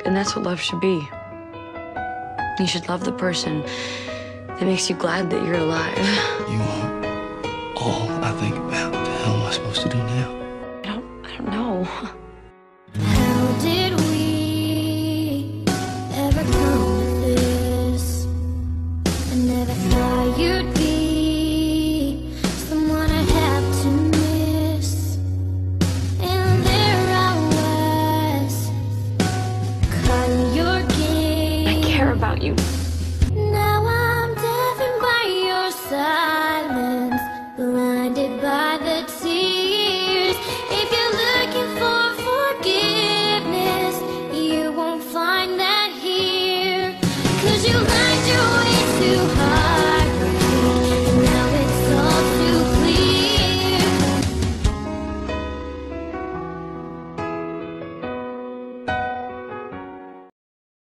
And that's what love should be. You should love the person that makes you glad that you're alive. You are all I think about. What the hell am I supposed to do now? I don't know. How did we ever come to this? I never thought you'd be someone I have to miss. And there I was, caught in your game. I care about you.